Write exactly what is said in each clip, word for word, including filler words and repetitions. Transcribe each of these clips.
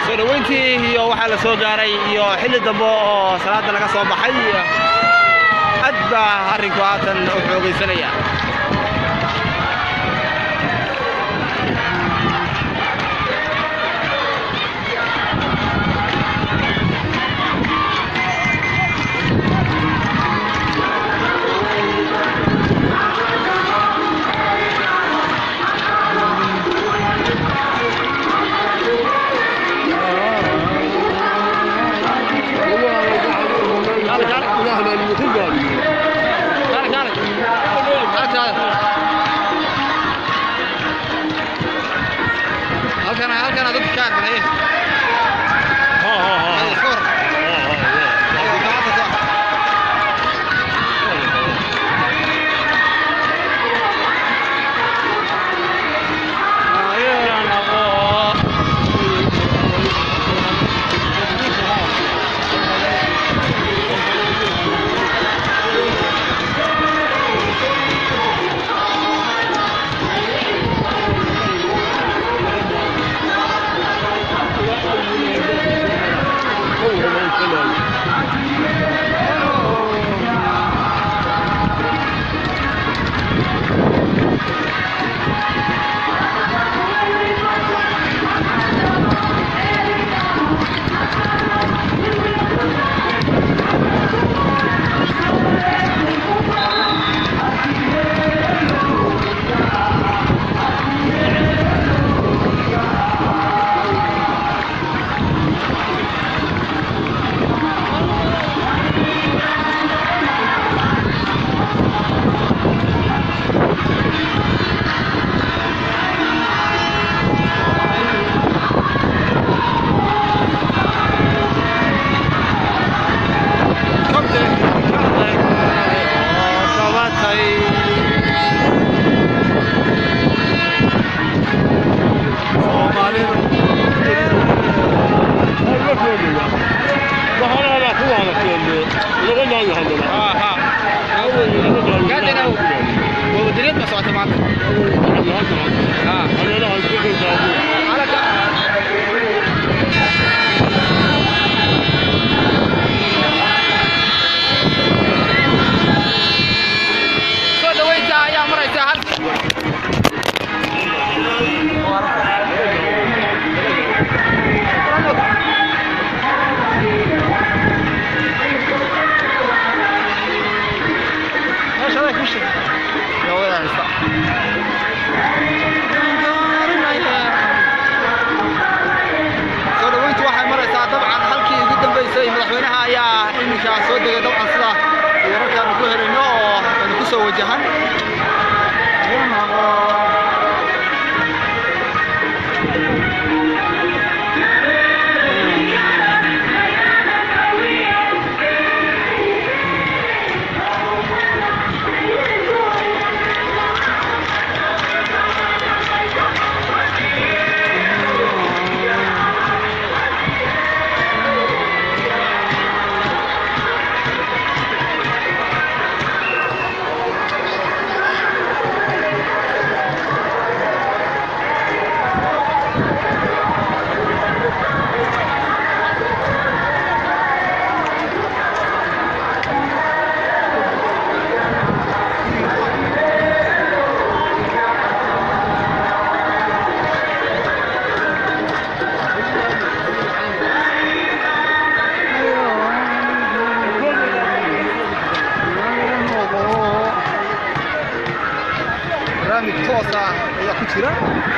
soo dhaweyntii iyo waxa la soo gaaray iyo xilli dambe oo salaada laga soo baxay aad baa arrinku haatan u xoogaysanaya halkan halkan dad ka arkay ha ha ha sor madaxweynaha ayaa iminka soo degay dabcan sida wararkan ku helayno oo aan ku soo wajahan tosa ayaa ku jira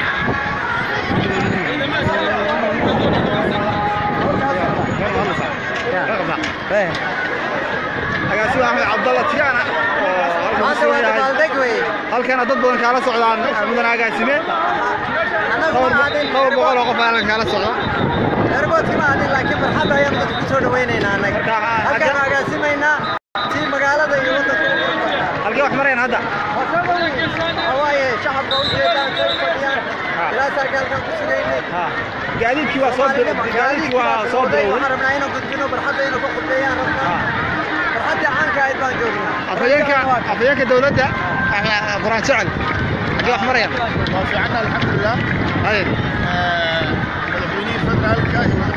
agaasimaha Axmed Cabdalla Tiyaana halkan dad badan kala socdaan mudan agaasime dhowr boqol oo qof aan kala socda airportka ma aadin laakiin farxad ayaan dadku ku soo dhaweynaynaa anaga halkan agaasimayna tii magaalada iyo waddanka halkee wax mareen hadda hawaaye shacabka u jeedaan soo fadhiyaan ilaa sarkaalkan ku sugayni gaadiidkii waa soo gaadiidkii waa soo dhow waxaan rabnaa inaan gudbino farxadda inuu ku khudbeeyaan rabnaa farxadda caanka ayd baan joognaa afayeenka afayeenka dowladda quraan jecel halkee wax mareen waa fiican alxamdulillah hay madaxweynaha federaalka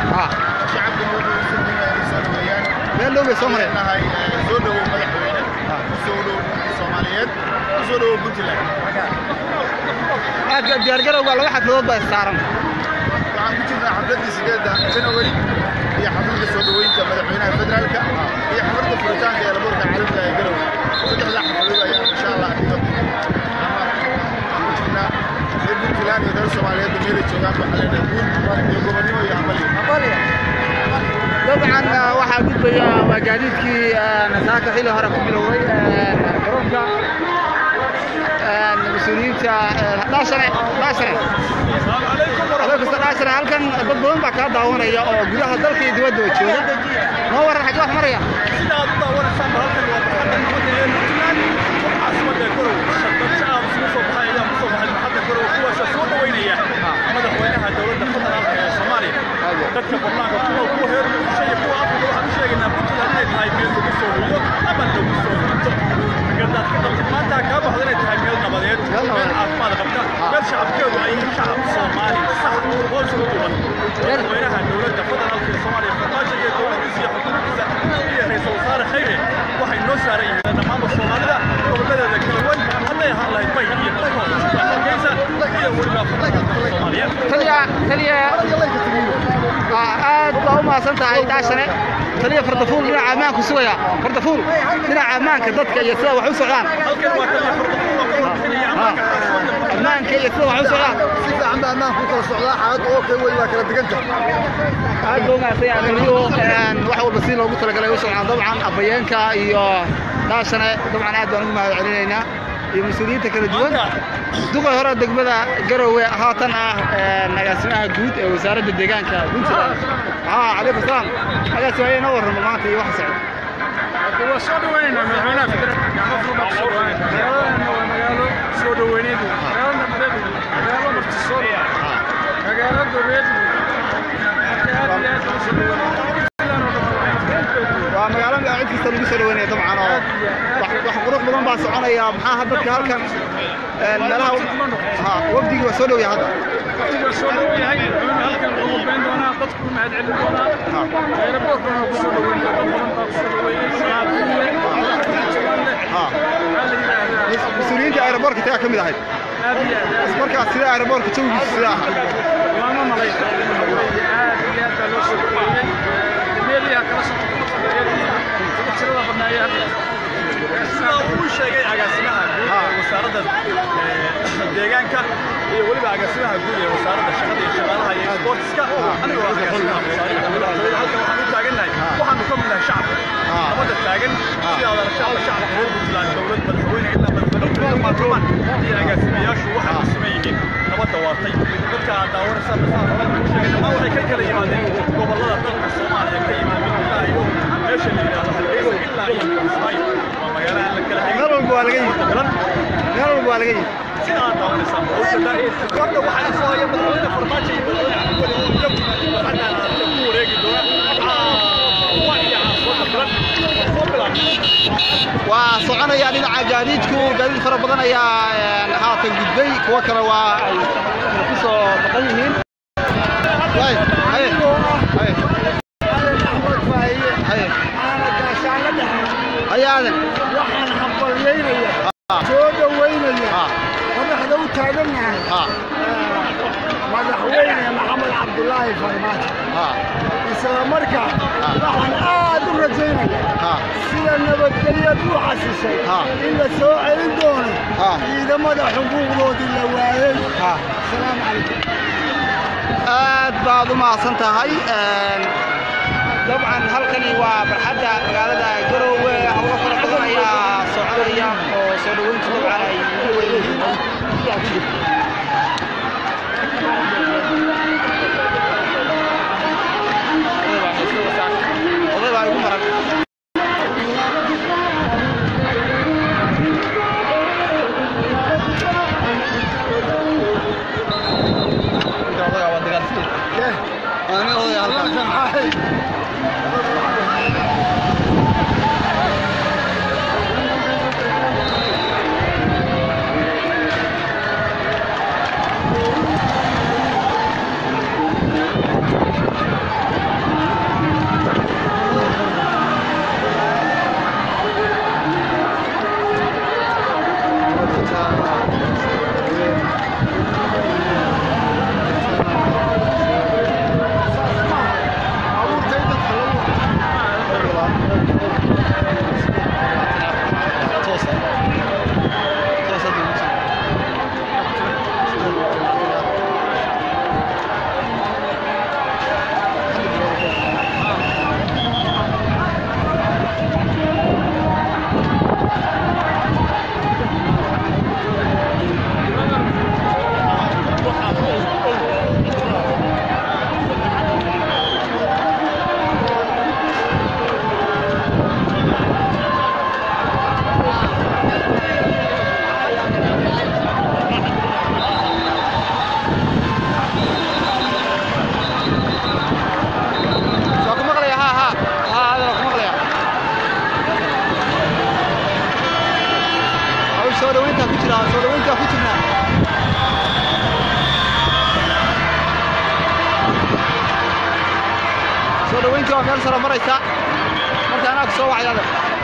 اه شعبنا wuxuu si fiican soo dhaweeyaan meel loo soo maray nahay soo dhawo madaxweyne soo dhawo Soomaaliyeed soo dhawo Puntland aad diyaar garowga laba xafladood baa saaran waxaan ku jirnaa xafladii sideedda January iyo xafladda soo dhaweynta madaxweynaha federaalka iyo xafladda furitaanka ee laboorka caalamka ee garow saddexda xafladood ayaa insha Allah iyo Puntland iyo dalka Soomaaliyeed meel joogaan waxa la yiraahdaa iyo gobonnimo iyo amali amali طبعا waxaa gudbaya waa gaadiidkii nasaaka xilli hore ku bilowday garoonka مسؤولينta dhaashane dhaashane assalaamu alaykum warahmatullahi dhaashane halkan dad badan baa ka daawanaya oo gudaha dalka iyo dibadda jooga noo waran xagee wax maraya sida aad daawanaysan halkan waa barxadda nabadda ee Puntland caasimada Garowe shaqada shacab soo soo baxay ayaa ku soo baxay barxadda Garowe kuwaas soo dhaweynaya madaxweynaha dawladda federaalka ee Soomaaliya dadka barnaamijka kuwa ku heer muqdisho kuwa afka waxaan u sheegaynaa Puntland inay tahay meel lagu soo riyo ama lagu soo rito gadaad ka qabta maanta ka baxday inay tahay meel nabadeed meel caafimaad qabta meel shacabkeedu ay shacab Soomaali sax oo soo duwan madaxweynaha dawladda federaalka ee Soomaaliya farmaajo iyo dawladdiisa iyo xukuumaddiisa iyo ra'iisul wasaare khayre waxay noo saaran yihiin dhammaan Soomaalida gobolladeeda kala duwan hadday ahaan lahayd bay iyo dadka Hargeysa iyo weliba Soomaaliya taliya taliya aad baa u mahadsan tahay dhaashane taliya fardafuul dhinaca ammaanka sugaya fardafuul dhinaca ammaanka dadka iyo sida wax u socdaan halkan waa taliya fardafuul oo bixinaya ammaanka ammaanka iyo sida wax u socdaan si fiican baa ammaanku kala socdaa xaalad oo kale way waa kala deganta aad baa u mahadsan yahay taliyo wax walba si loogu talagalay u socdaan dabcan abayeenka iyo dhaashane dabcan aad baan ugu mahad celinaynaa iyo mas'uuliyiinta kala duwan duqa hore degmada Garowe haatan ah nagaasimaha guud ee wasaaradda deegaanka Puntland haa calaykum salaam agaasimaha inoo warramo maanta iyo waxa socda waa soo dhaweynaa madaxweynaha federaalka gacmo furma soo dhaweynaa magaaladana waa magaalo soo dhaweyneed magaalo nabadeed magaalo marti soo magaalo gobeed aad iyo aad u soo dhaweynaa waa magaalo cid kasta lagu soo dhaweynaya dabcan oo wax qurux badan baa soconaya maxaa dadka halkan meelaha ha wafdiga waa soo dhaw yahay hadda wafdiga soo dhaw yahay halkan ugu been doona dadku mahad celin doona aeroportka ku soo dhaweynaya dad badan baa ku soo dhaweynaya ha mas'uuliyiinta aeroportka taa kamid ahayd aad iyo aad markaas sida aeroportka jawgiisa sida ahaa lama malay aad iyo aad baa loo soo dhaweeyay meeliya kala soo tirada badnaaya sida uu sheegay agaasimaha guud ee wasaaradda deegaanka iyo waliba agaasimaha guud ee wasaaradda shaqada iyo shaqaalaha iyo sportska aniga waa agaasimaha wasaaradda madaxtooyada halkan waxaan u taagannahay waxaanu ka midnahay shacabka nabadda taagan sida aad aragtaan shacabka reer Puntland dowlad madaxweyne ilaa madaxweyne maartuman iyo agaasimayaashu waxay u siman yihiin nabadda waartay dadka aad daawanaysa masaafada ku sheegay dhammaan waxay ka kala yimaadeen gobollada dalka Soomaaliya ka yimaadeen ilaa iyo meesha la yiraahdo Hargeysa ilaa iyo Kismaayo waa magaalo aan la kala haynin meel walba waa laga yimid meel walba waa laga yimid sida aad daawanaysa horta waxaa soo haya madaxweyne farmaajo iyo madaxweyne waxaana ku wareegi doona waa soconaya dhinaca gaadiidku gaadiid fara badan ayaa haatan gudbay kuwa kale waa ay ku soo baqan yihiin way hay hay hayaadan waxaan xabalyeynaya soo dhaweynaya madaxda u taagannahay madaxweyne maxamed cabdullaahi farmaajo isla markaa waxaan aad u rajaynaya sida nabadgelyad u xasishay in la soo celin doono ciidamada xuquuqdoodii la waayey asalaamu calaykum aad baad u mahadsan tahay dabcan halkani waa barxadda magaalada Garowe hawlo fara badan ayaa soconaya oo soo dhaweynta dabcan ay ugu weyn yihiin oday baa igu maran أنا أقول يا meel sare maraysa marka anaa ku soo wacayada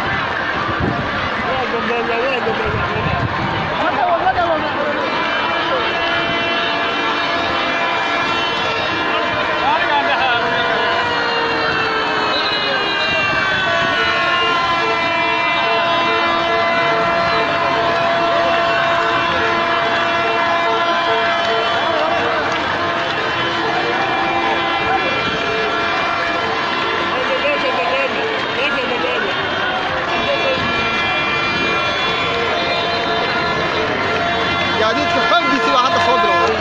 gaadiidka xooggiisii baa hadda soo bilowday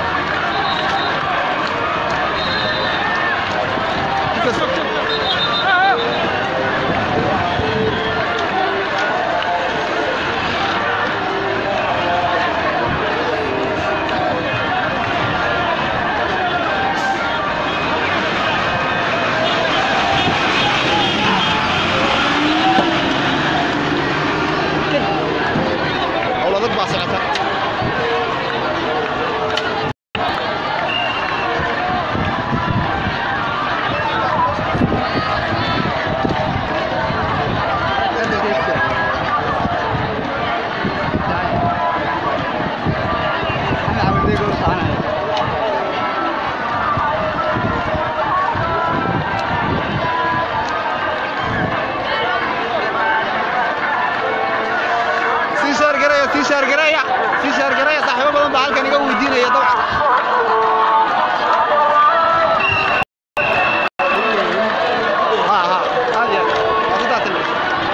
howladag baa socota شهر قرايه في شهر قرايه صاحبه بدن بaa halkan iga weydiinaya dabcan ha ha hadi waqtiga tilmaam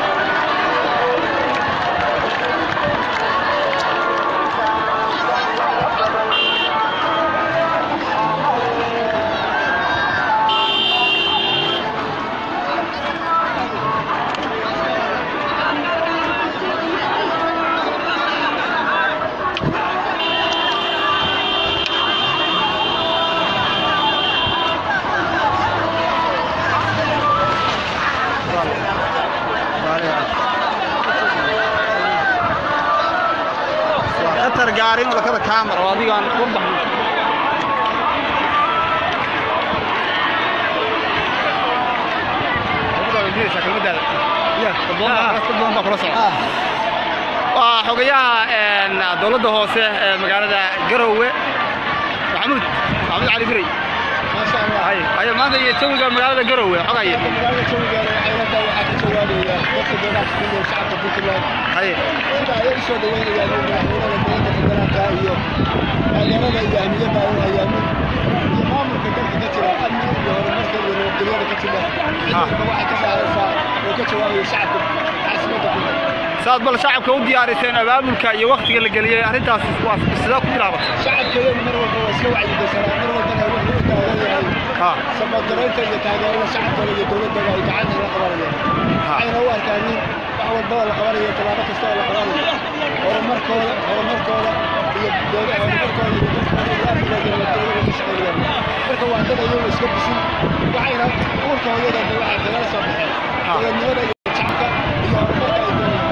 gaariin wada kada camera oo adigaan u baxay wada wadiisa kalmadaada ya doon baa kula socda waa xogayaha een dawladda hoose ee magaalada Garowe Maxamuud Maxamuud Cali Biray ma sha Allah hay hay maanta iyo jawiga magaalada Garowe xogaye magaalada jawiga ayada waxa ka jawaabaya dadka deegaanka iyo shacabka Puntland hay inta ay soo dhaweynayaan madaxweynaha iyo magaalada iyo amniga ay hayaan iyo maamulka dalka ka jira amni iyo horumarka iyo nabadgelyada ka jira waxa ka saaraysa oo ka jawaabaya shacabka caasimada saad bal shacabka u diyaariseen abaabulka iyo waqtiga la galiyay arintaas waa sida ku bilaabay shacabka mar walba waa iska wacyi gasana mar walba wuxuu u taageeray ha sababtareynta iyo taageerada shacabka iyo dawladda ay gacan uga qabanayaan ayna u arkaan wax walba la qabanayo talaabo kasta oo la qabanayo horumarkooda horumarkooda iyo dawladda horumarkooda iyo dadka ka shaqeeyaan marka waa dad ayagu iska bisin waxayna urkooda waxa kala soo baxay dawladnimada iyo shacabka iyo horumarka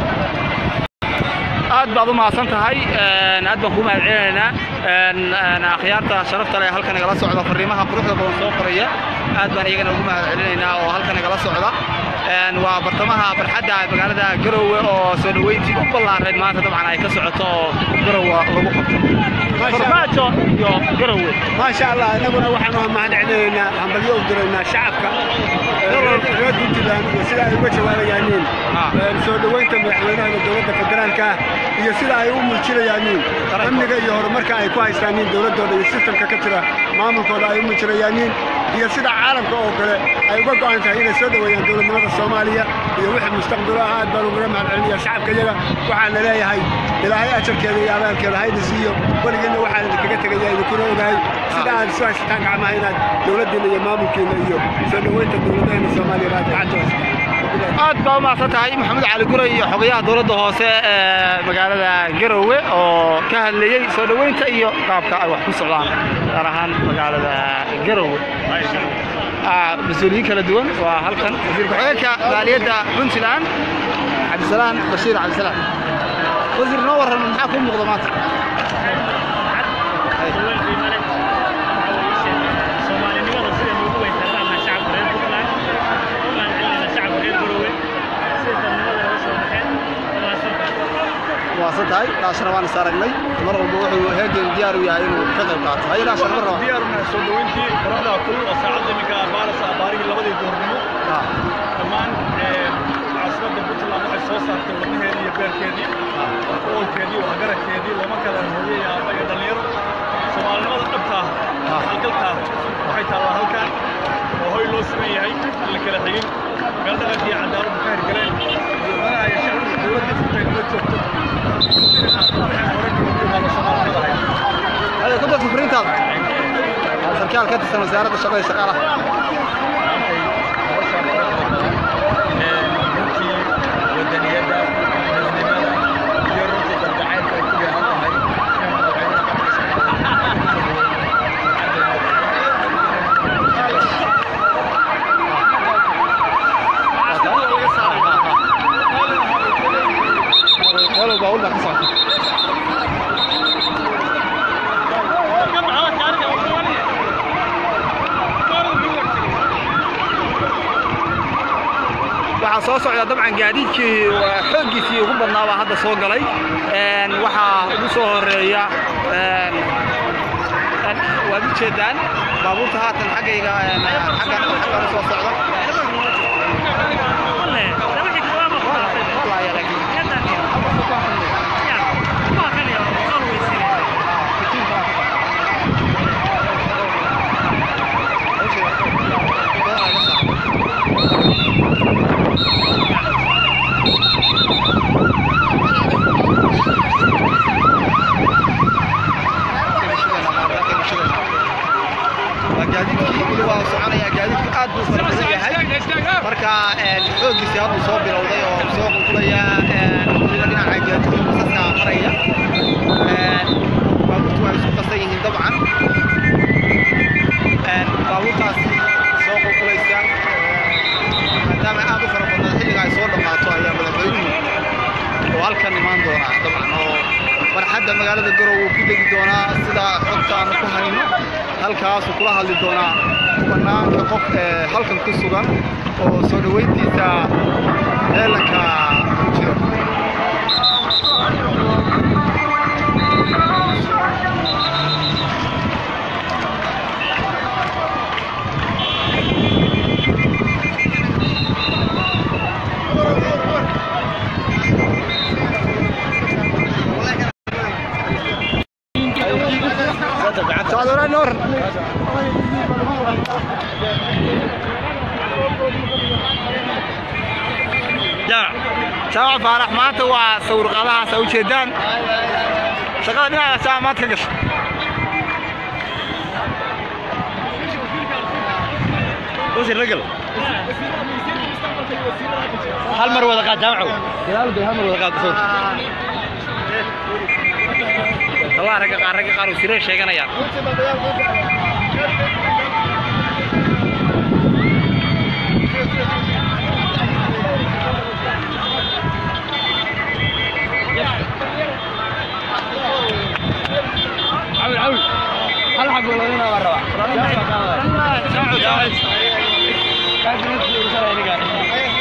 aad baad u mahadsan tahay aad baan ku mahadcelinaynaa een akhyaarta sharafta leh halkan nagala socda fariimaha quruxda badan soo qoraya aad baan iyagana ugu mahadcelinaynaa oo halkan nagala socda een waa bartamaha barxadda magaalada Garowe oo soo dhaweyntii u ballaareed maanta dabcan ay ka socoto oo Garowe lagu qabto farmaajo iyo Garowe ma sha Allah anaguna waxaan u mahadcelinaynaa hambalyo u diraynaa shacabka reer Puntland iyo sida ay uga jawaabayaan soo dhaweynta madaxweynaha dawladda federaalka iyo sida ay u muujinayaan amniga iyo horumarka ay ku haystaan dawladooda iyo systemka ka jira maamulkooda ay u muujinayaan iyo sida caalamka oo kale ay uga go'an tahay inay soo dhaweeyaan dawladnimada Soomaaliya iyo wixii mustaqbal ah aad baan ugu mahadcelinayaa shacabka iyaga waxaan leeyahay ilaahay ajarkeeda iyo abaalkeeda hayda siiyo waligeena waxaan kaga tagayaa idin kuna ogahay sida aan soo haystaan gacmaha inaad dawladdeena iyo maamulkeena iyo soo dhaweynta dawladda Soomaaliya aad gacantoos aad baa mahadsan tahay Maxamuud Cali Biray iyo xogayaha dawladda hoose ee magaalada Garowe oo ka hadlayay soo dhaweynta iyo qaabka ay wax ku socdaan gaar ahaan magaalada Garowe ah mas'uuliyiin kala duwan waa halkan wasiir ku-xigeenka maaliyadda Puntland Cabdisalaan Bashiir Cabdisalaan wasiir noo waran maxaa ku muuqda maanta tahay daashana waan isaragnay mar walba wuxuu heegeen diyaar u yahay inuu ka qayb qaato hay daashana mar raba diyaar una soo dhaweyntii qorada kulul oo saacada imika baaras abaariga labadii doornimo dhammaan casrada Puntland waxay soo saartay wadnaheedii iyo beerkeedii oolkeedii waa garadkeedii lama kala hooyay aaba iyo dhalinyaro Soomaalnimada dhabta ah halkalta waxay taala halkan oo hoy loo siman yahay la kala xigin galdaqadii cadaalad ka hirgaleen wadana ay shacabka dawladda intay la joogto هذا كله سفرين تاض سركال كانت السنة زيارة الشغل شغالة والله بقول لك صح waxaa soo socda dabcan gaadiidkii xooggiisii ugu badnaa baa hadda soo galay waxaa ugu soo horeeya waad u jeedaan baabuurta haatan xaggayga xaggan xaggan soo socda marka xooggiisii haduu soo bilowday oo soo qulqulaya dhinaca gaadiidka qasaska maraya baabuurtu waa isku qasan yihiin dabcan baabuurtaasi soo qulqulaysa maadaama aad u fara badan xilliga ay soo dhammaato ayaa madaxweynuhu oo halkan imaan doonaa dabcan oo farxadda magaalada Garowe uu ku degi doonaa sida xogta aan ku hayno halkaasuu kula hadli doonaa banaanka qof halkan ku sugan oo soo dhaweyntiisa heelanka ku jira تعالوا نور شباب فرح مات وصور قضاها سوي شدان شغال هنا ساعة ما تقص وش الرجل هل مرة ولا قاعد جامعه هل مرة ولا قاعد صوت الله رجع قار رجع قار وسيرة شيء كنا يار عول عول هل حق ولا هنا برا ساعد ساعد كيف نسوي رسالة هنا قاعد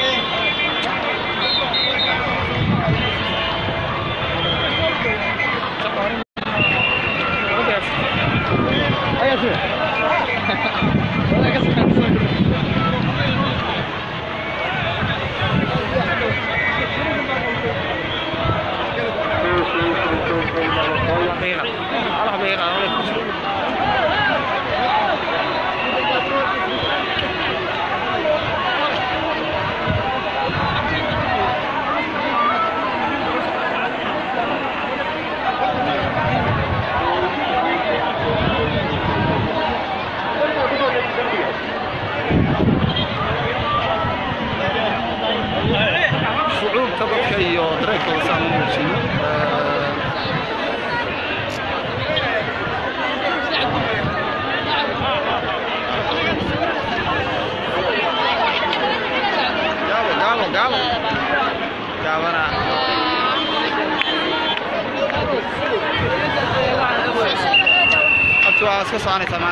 اسكو صاني تمام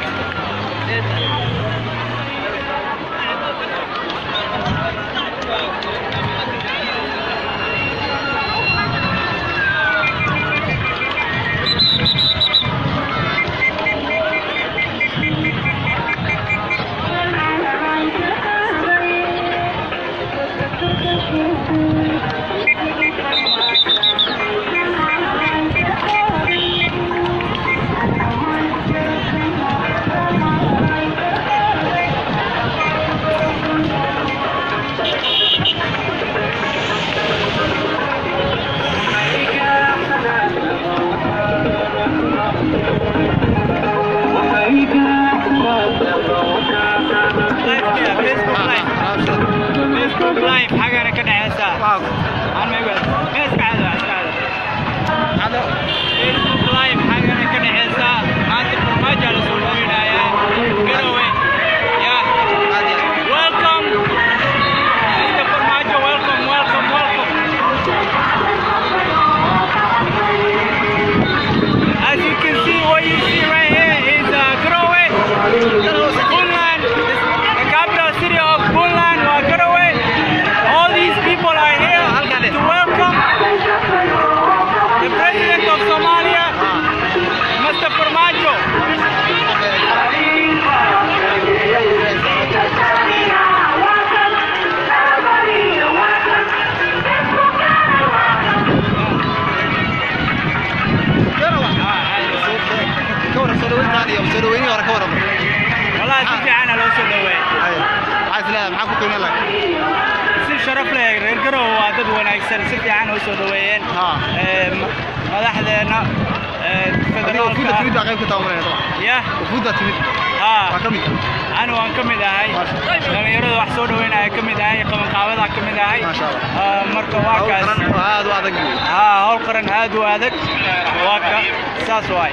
soo dhaweynii hore ka waran والله si fiican loo soo dhaweey ay waxaad leedahay maxaa ku qiimo leh si sharaf leh reer garow waa dad wanaagsan si fiican oo soo dhaweeyeen ee madaxdeena ee federaalka fuda timid qayb ka taabanayna ya fuda timid ha waa kamid أنا وأنا كم داعي لما يرد وحصول وين كم داعي قم قاعدة كم داعي ما شاء الله مركب واقع هذا وهذا ها هول قرن هذا وهذا واقع ساس واي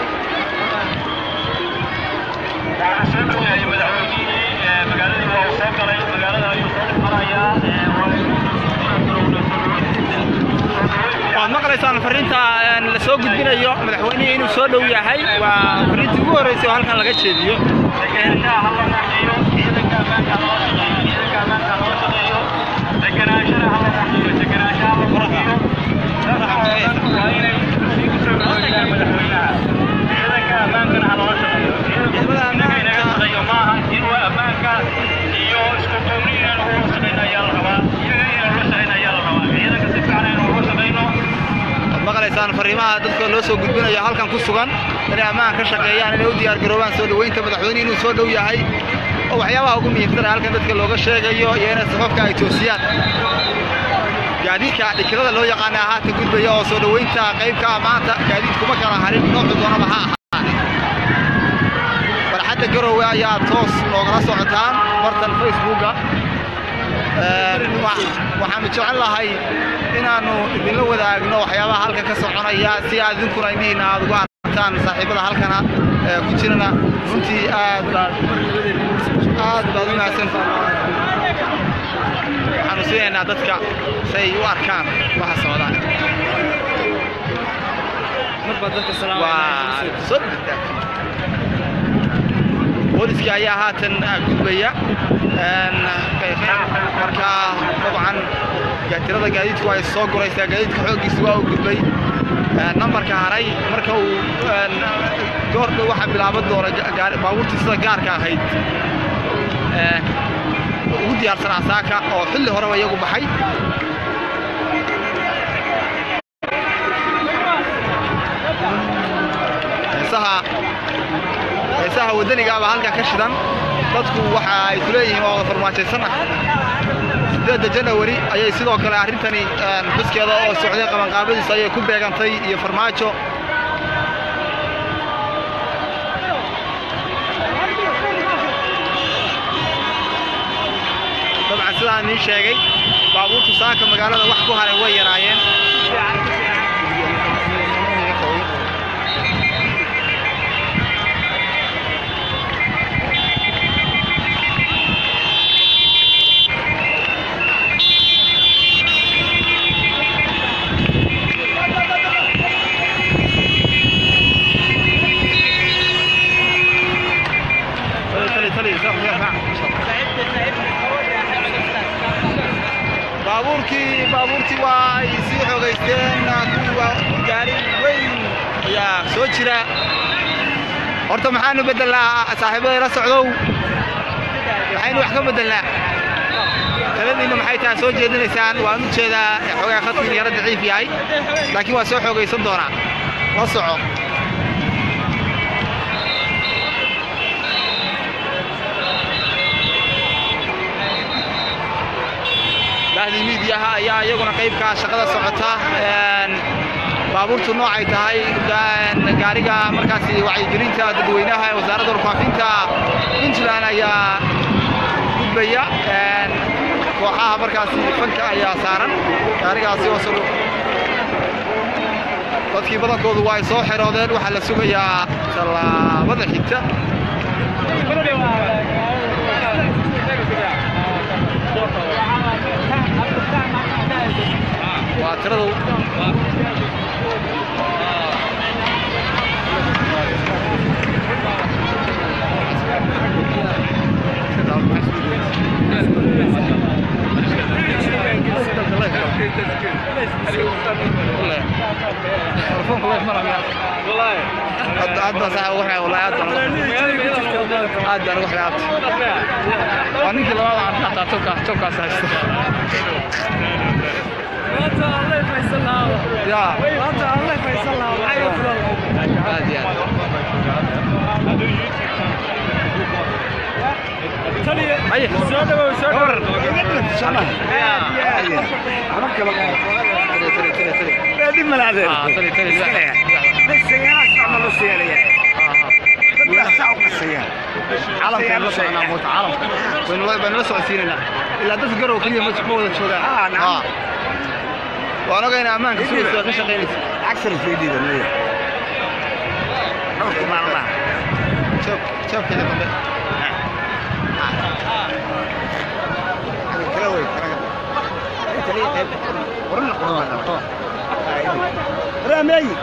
maqlaysaan fariinta la soo gudbinayo madaxweynaha inuu soo dhow yahay waa fariintii ugu horeysay oo halkan laga jeediyo maqlaysaan fariimaha dadka loo soo gudbinayo halkan ku sugan inay ammaan ka shaqeeyaan inay u diyaar garoobaan soo dhaweynta madaxweynaha inuu soo dhow yahay oo waxyaabaha ugu muhiimsan halkan dadka looga sheegayo iyo inay safafka ay toosiyaan gaadiidka dhikirada loo yaqaan ahaata gudbaya oo soo dhaweynta qaybka maanta gaadiid kuma kala harin noocu doonaba ha ahaadee barxadda garowe ayaa toos loogala socotaan bartan facebooka waxaanu jecel lahay inaanu idinla wadaagno waxyaabaha halkan ka soconaya si aad idinkuna indhihiina aad ugu aragtaan saaxiibada halkana ku jirana runtii aad baad aad baad u mahadsantahay waxaanu siinaynaa dadka say u arkaan waxa socdaan waa soo dhigtaa booliska ayaa haatan gudbaya marka dabcan tirada gaadiidku ay soo guraysaa gaadiidka xooggiisa waa u gudbay nambarka haray marka uu goordhow waxaa bilaaban doona baabuurtii sida gaarka ahayd ugu diyaarsanaa saaka oo xilli horeba iyagu baxay heesaha wadanigaaba halkan ka shidan dadku waxa ay ku leeyihiin waa wada farmaajaysan ah sideedda janawari ayay sidoo kale arrintani xuskeeda oo socday qabanqaabadiisa ayay ku beegantay iyo farmaajo dabcan sidaan niin sheegay baabuurtu saaka magaalada wax ku haray way yaraayeen baabuurkii baabuurtii waa ay sii xoogaysteen kuwii gaari weyn ayaa soo jira horta maxaanu bedelnaa saaxiibada la socdow maxaynu wax ka bedelnaa taladiina maxay tahay soo jeedinaysaan waan u jeedaa xoogaa khadkiin yaro daciif yahay laakiin waa soo xoogaysan doonaa la soco bahdi miidiyaha ayaa iyaguna qaybka shaqada socota baabuurtu noocay tahay gaariga markaasi wacyigelinta dadweynaha ee wasaaradda warfaafinta puntland ayaa gudbaya kooxaha markaasi fanka ayaa saaran gaarigaasi oo soo dadkii badankoodu waa ay soo xiroodeen waxaa la sugayaa tallaabada xigta waa tiradu عدنا صح وحنا والله عدنا عدنا وحنا عدنا وأنك لو عم تحت توكا توكا سايس الله فيصل يا الله فيصل هذه هاي سودو سودو دي ملعبه اه تري تري بس يا اسمع نص يا ريال اه ساعه قصيه عالم كان نص انا موت عالم وين والله بنص عسيرنا الا دف قرو كليه ما تقوى تشوغا اه نعم وانا قاينا امان كسوق ka shaqeynaysa aksar fiidida leeyo روح مع الله شوف شوف كده طبعا كلاوي انت ليه ورنا قرآن رامي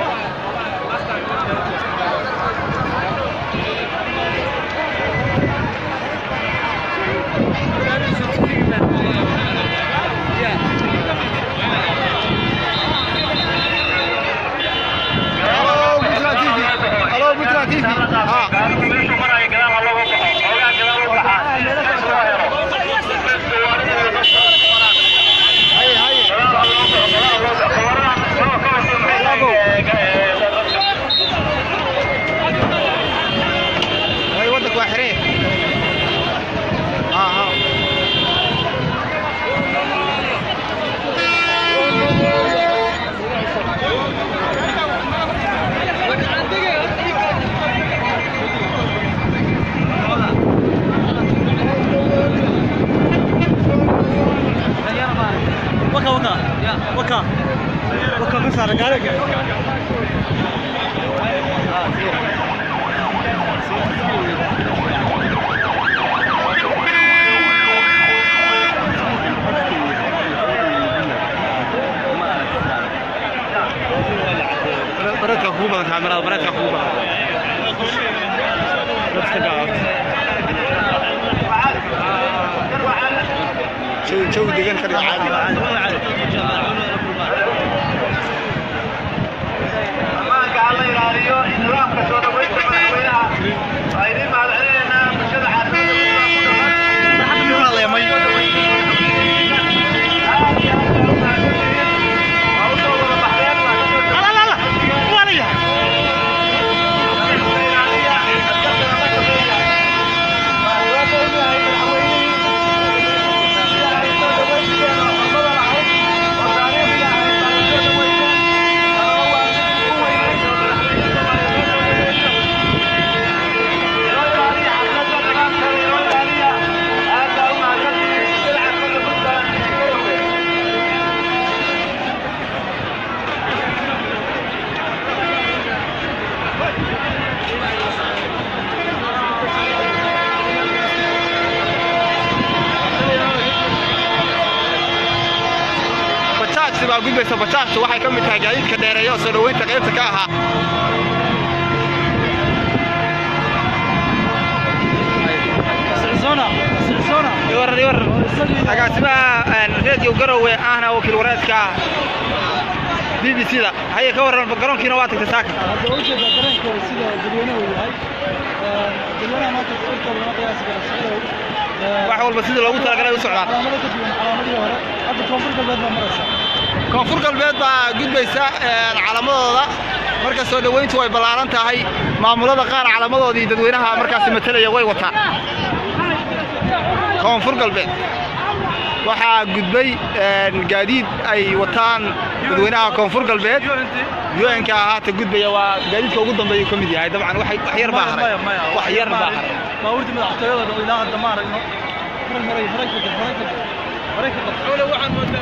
وكا وكا بس على قالك بركة كوبا كاميرا بركة كوبا شو شو دقن كذا عادي عادي الله يراريو إدراك كسر وين تبغيها غيري مع العلنا مشهد عادي والله يا مي لا لا لا ولا baa gudbaysa bajaajta waxay ka mid tahay gaadiidka dheereeyo soo dhaweynta qaybta ka ahaa silsona silsona yar yar agaasima radio garowe ahna wakiil wareedka B B C da hay ka waran garoonkiina waa tagtay saaka hadda u jeeda garoonka sida dadweynaha uu yahay dadweynaha maanta urta lama qiyaasi karo sida wax walba sida loogu talagalay u socdaan calaamadii hore hadda koonfur galbeed baa maraysa koonfur galbeed baa gudbaysa calaamadooda marka soo dhaweyntu way ballaaran tahay maamulada qaar calaamadoodii dadweynaha markaas matalaya way wataan koonfur galbeed waxaa gudbay gaadiid ay wataan dadweynaha koonfur galbeed U N ka haata gudbaya waa gaadiidka ugu dambeeya ka mid yahay dabcan wax wax yar baa haray wax yar baa haray baabuurta madaxtooyada oo ilaa hadda ma aragno horay horay horay horay horay waxaan moodaa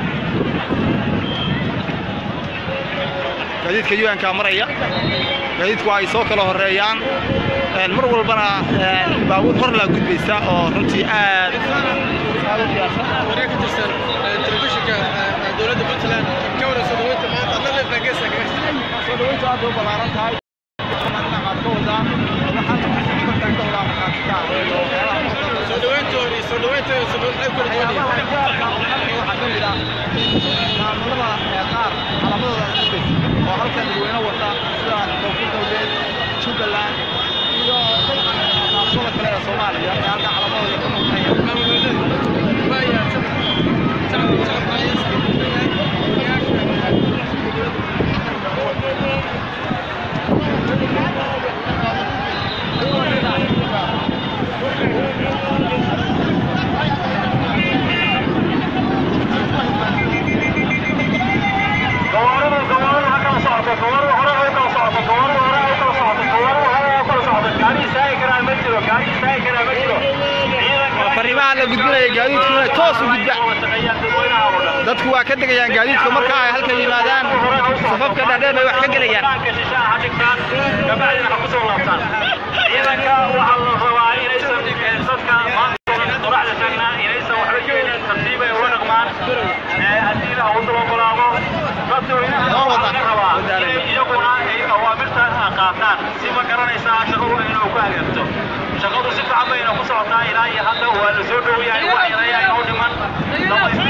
gaadiidka U N ka maraya gaadiidku ay soo kala horeeyaan mar walbana baabuur hor la gudbaysa oo runtii aad wareegka tirsan telefishinka dowladda Puntland ka waran soo dhaweynta maanta hadda la fageesa ka gashay soo dhaweynta aad u ballaaran tahay waxaan ka wadaa waxaan ka tagtaa markaa soo dhaweynta soo dhaweynta soo dhaweynta kala duwan waxaa ka mid ah maamulada qaar calaamadooda oo halkan dadweyne wata sida koonfur galbeed Jubbaland iyo maamulada kale ee Soomaaliya ee halka calaamadooda ka muuqanaya la gudbinaya gaadiidkuna toos u gudba dadku waa ka degayaan gaadiidka marka ay halka yimaadaan safafka dhaadheer bay wax ka gelayaan kabacdina ku soo laabtaan ciidanka waxaa la rabaa inaysan dadka maanta qoraxda taagnaa inaysan waxba yeelin tartiib ay uga dhaqmaan haddii la wada ogolaado dadweynaha waxaa laga rabaa inay iyaguna ay awaamirta qaataan si ma garanaysaa shaqadu inuu ku hagaagto shaqadu si fiican bayna ku socotaa ilaa iyo hadda waa la soo dhow yahay wax yar ayaa inoo dhiman